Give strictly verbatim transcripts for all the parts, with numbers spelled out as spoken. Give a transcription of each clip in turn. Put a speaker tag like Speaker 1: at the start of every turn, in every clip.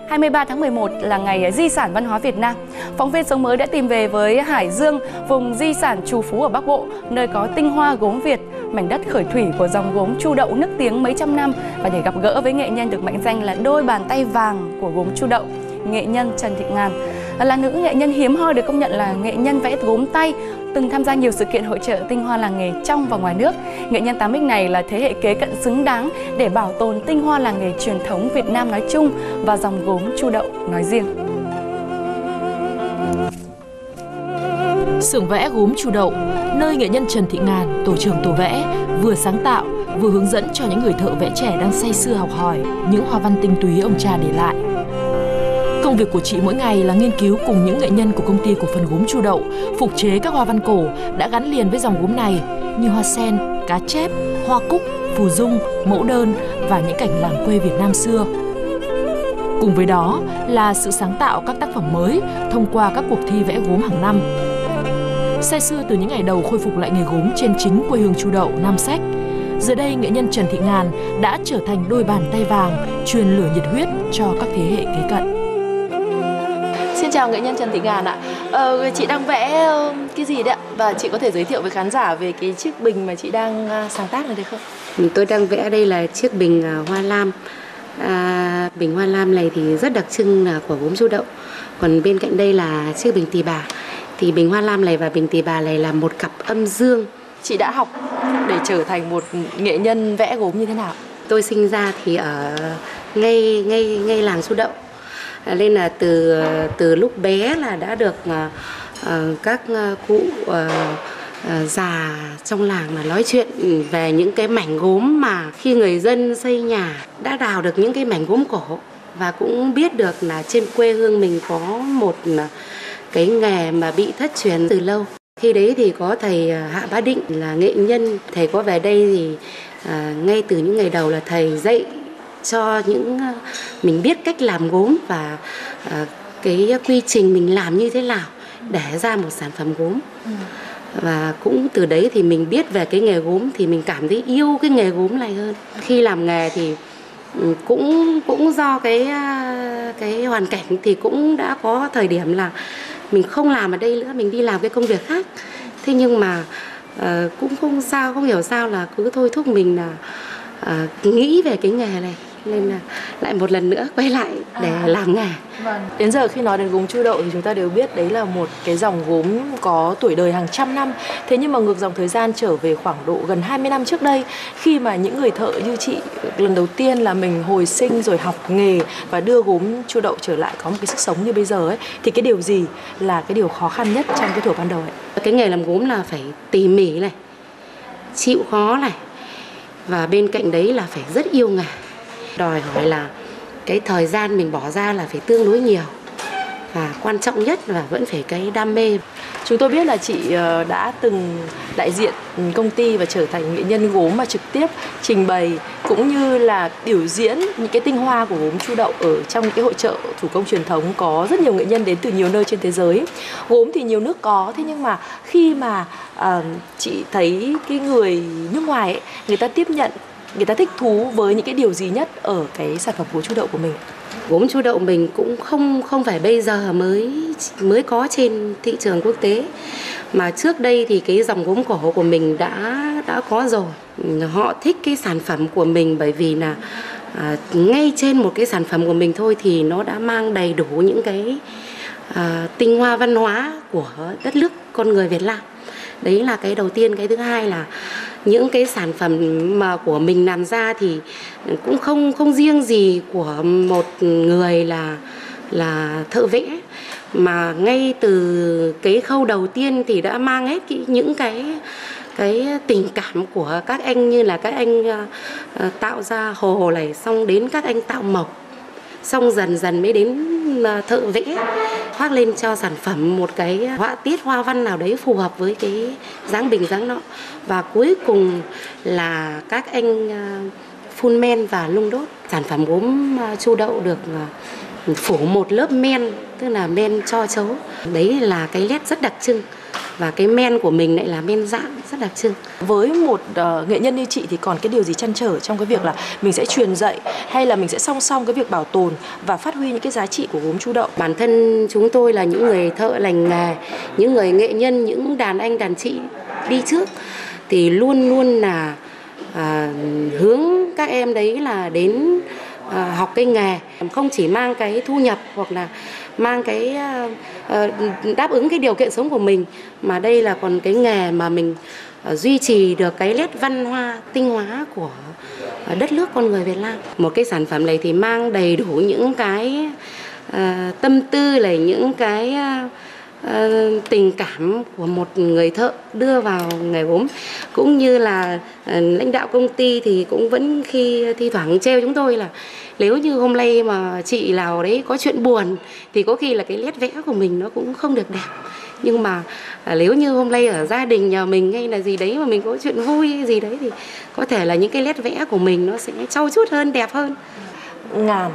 Speaker 1: hai mươi ba tháng mười một là ngày Di sản văn hóa Việt Nam. Phóng viên Sống Mới đã tìm về với Hải Dương, vùng di sản trù phú ở Bắc Bộ, nơi có tinh hoa gốm Việt, mảnh đất khởi thủy của dòng gốm Chu Đậu nức tiếng mấy trăm năm, và để gặp gỡ với nghệ nhân được mệnh danh là đôi bàn tay vàng của gốm Chu Đậu, nghệ nhân Trần Thị Ngàn. Là nữ nghệ nhân hiếm hoi được công nhận là nghệ nhân vẽ gốm tay, từng tham gia nhiều sự kiện hội chợ tinh hoa làng nghề trong và ngoài nước. Nghệ nhân tám X này là thế hệ kế cận xứng đáng để bảo tồn tinh hoa làng nghề truyền thống Việt Nam nói chung và dòng gốm Chu Đậu nói riêng.
Speaker 2: Xưởng vẽ gốm Chu Đậu, nơi nghệ nhân Trần Thị Ngàn, tổ trưởng tổ vẽ, vừa sáng tạo, vừa hướng dẫn cho những người thợ vẽ trẻ đang say sưa học hỏi những hoa văn tinh túy ông cha để lại. Công việc của chị mỗi ngày là nghiên cứu cùng những nghệ nhân của công ty cổ phần gốm Chu Đậu phục chế các hoa văn cổ đã gắn liền với dòng gốm này như hoa sen, cá chép, hoa cúc, phù dung, mẫu đơn và những cảnh làng quê Việt Nam xưa. Cùng với đó là sự sáng tạo các tác phẩm mới thông qua các cuộc thi vẽ gốm hàng năm. Say sưa từ những ngày đầu khôi phục lại nghề gốm trên chính quê hương Chu Đậu, Nam Sách, giờ đây nghệ nhân Trần Thị Ngàn đã trở thành đôi bàn tay vàng truyền lửa nhiệt huyết cho các thế hệ kế cận.
Speaker 3: Xin chào nghệ nhân Trần Thị Ngàn ạ. Ờ, chị đang vẽ cái gì đấy ạ? Và chị có thể giới thiệu với khán giả về cái chiếc bình mà chị đang sáng tác này được không?
Speaker 4: Tôi đang vẽ đây là chiếc bình hoa lam. À, bình hoa lam này thì rất đặc trưng là của gốm Chu Đậu. Còn bên cạnh đây là chiếc bình tỳ bà. Thì bình hoa lam này và bình tỳ bà này là một cặp âm dương.
Speaker 3: Chị đã học để trở thành một nghệ nhân vẽ gốm như thế nào?
Speaker 4: Tôi sinh ra thì ở ngay ngay ngay làng Chu Đậu. Nên là từ từ lúc bé là đã được uh, các cụ uh, uh, già trong làng là nói chuyện về những cái mảnh gốm mà khi người dân xây nhà đã đào được những cái mảnh gốm cổ, và cũng biết được là trên quê hương mình có một cái nghề mà bị thất truyền từ lâu. Khi đấy thì có thầy Hạ Bá Định là nghệ nhân, thầy có về đây thì uh, ngay từ những ngày đầu là thầy dạy cho những mình biết cách làm gốm và uh, cái quy trình mình làm như thế nào để ra một sản phẩm gốm. Ừ. Và cũng từ đấy thì mình biết về cái nghề gốm thì mình cảm thấy yêu cái nghề gốm này hơn. Khi làm nghề thì cũng cũng do cái cái hoàn cảnh thì cũng đã có thời điểm là mình không làm ở đây nữa, mình đi làm cái công việc khác. Thế nhưng mà uh, cũng không sao, không hiểu sao là cứ thôi thúc mình là uh, nghĩ về cái nghề này, nên là lại một lần nữa quay lại để à. làm nghề.
Speaker 3: Vâng. Đến giờ khi nói đến gốm Chu Đậu thì chúng ta đều biết đấy là một cái dòng gốm có tuổi đời hàng trăm năm. Thế nhưng mà ngược dòng thời gian trở về khoảng độ gần hai mươi năm trước đây, khi mà những người thợ như chị lần đầu tiên là mình hồi sinh rồi học nghề và đưa gốm Chu Đậu trở lại có một cái sức sống như bây giờ ấy, thì cái điều gì là cái điều khó khăn nhất trong cái thuở ban đầu ấy?
Speaker 4: Cái nghề làm gốm là phải tỉ mỉ này, chịu khó này, và bên cạnh đấy là phải rất yêu nghề. Đòi hỏi là cái thời gian mình bỏ ra là phải tương đối nhiều, và quan trọng nhất là vẫn phải cái đam mê.
Speaker 3: Chúng tôi biết là chị đã từng đại diện công ty và trở thành nghệ nhân gốm mà trực tiếp trình bày cũng như là biểu diễn những cái tinh hoa của gốm Chu Đậu ở trong cái hội chợ thủ công truyền thống có rất nhiều nghệ nhân đến từ nhiều nơi trên thế giới. Gốm thì nhiều nước có, thế nhưng mà khi mà uh, chị thấy cái người nước ngoài ấy, người ta tiếp nhận, người ta thích thú với những cái điều gì nhất ở cái sản phẩm gốm Chu Đậu của mình?
Speaker 4: Gốm Chu Đậu mình cũng không không phải bây giờ mới mới có trên thị trường quốc tế, mà trước đây thì cái dòng gốm cổ của mình đã đã có rồi. Họ thích cái sản phẩm của mình bởi vì là à, ngay trên một cái sản phẩm của mình thôi thì nó đã mang đầy đủ những cái à, tinh hoa văn hóa của đất nước con người Việt Nam. Đấy là cái đầu tiên. Cái thứ hai là những cái sản phẩm mà của mình làm ra thì cũng không không riêng gì của một người là là thợ vẽ, mà ngay từ cái khâu đầu tiên thì đã mang hết cái, những cái cái tình cảm của các anh, như là các anh uh, tạo ra hồ này, xong đến các anh tạo mộc, xong dần dần mới đến thợ vẽ khoác lên cho sản phẩm một cái họa tiết hoa văn nào đấy phù hợp với cái dáng bình dáng nọ, và cuối cùng là các anh phun men và nung đốt. Sản phẩm gốm Chu Đậu được phủ một lớp men, tức là men cho chấu. Đấy là cái nét rất đặc trưng và cái men của mình lại là men rạn rất đặc trưng.
Speaker 3: Với một uh, nghệ nhân như chị thì còn cái điều gì trăn trở trong cái việc là mình sẽ truyền dạy hay là mình sẽ song song cái việc bảo tồn và phát huy những cái giá trị của gốm Chu Đậu?
Speaker 4: Bản thân chúng tôi là những người thợ lành nghề, những người nghệ nhân, những đàn anh đàn chị đi trước thì luôn luôn là à, hướng các em đấy là đến à, học cái nghề, không chỉ mang cái thu nhập hoặc là mang cái à, đáp ứng cái điều kiện sống của mình, mà đây là còn cái nghề mà mình à, duy trì được cái nét văn hóa tinh hóa của đất nước con người Việt Nam. Một cái sản phẩm này thì mang đầy đủ những cái à, tâm tư này, những cái à, à, tình cảm của một người thợ đưa vào nghề gốm, cũng như là à, lãnh đạo công ty thì cũng vẫn khi thi thoảng trêu chúng tôi là nếu như hôm nay mà chị nào đấy có chuyện buồn thì có khi là cái nét vẽ của mình nó cũng không được đẹp, nhưng mà à, nếu như hôm nay ở gia đình nhà mình hay là gì đấy mà mình có chuyện vui hay gì đấy thì có thể là những cái nét vẽ của mình nó sẽ trau chuốt hơn, đẹp hơn.
Speaker 3: Ngàn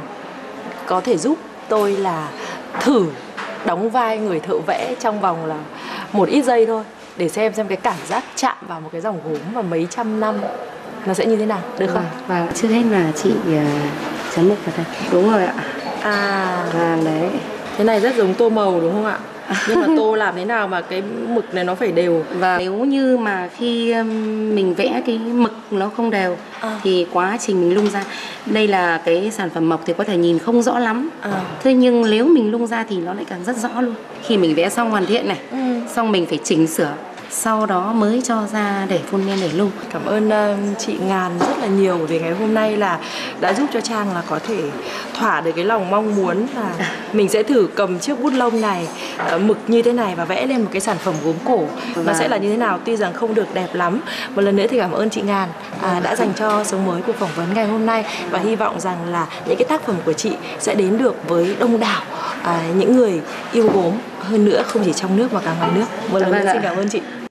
Speaker 3: có thể giúp tôi là thử đóng vai người thợ vẽ trong vòng là một ít giây thôi, để xem xem cái cảm giác chạm vào một cái dòng gốm và mấy trăm năm nó sẽ như thế nào, được không?
Speaker 4: Và trước hết là chị uh, chấm mực vào đây. Đúng rồi ạ.
Speaker 3: À,
Speaker 4: vàng đấy.
Speaker 3: Thế này rất giống tô màu đúng không ạ? Nhưng mà tô làm thế nào mà cái mực này nó phải đều.
Speaker 4: Và nếu như mà khi mình vẽ cái mực nó không đều à. thì quá trình mình lung ra, đây là cái sản phẩm mộc thì có thể nhìn không rõ lắm à. Thế nhưng nếu mình lung ra thì nó lại càng rất rõ luôn. Khi mình vẽ xong hoàn thiện này, ừ. xong mình phải chỉnh sửa, sau đó mới cho ra để phun men để lung.
Speaker 3: Cảm ơn uh, chị Ngàn rất là nhiều vì ngày hôm nay là đã giúp cho Trang là có thể thỏa được cái lòng mong muốn là mình sẽ thử cầm chiếc bút lông này, uh, mực như thế này và vẽ lên một cái sản phẩm gốm cổ. Và nó sẽ là như thế nào, tuy rằng không được đẹp lắm. Một lần nữa thì cảm ơn chị Ngàn uh, đã dành cho Sống Mới cuộc phỏng vấn ngày hôm nay, và hy vọng rằng là những cái tác phẩm của chị sẽ đến được với đông đảo uh, những người yêu gốm hơn nữa, không chỉ trong nước mà cả ngoài nước. Một lần nữa xin cảm ơn chị.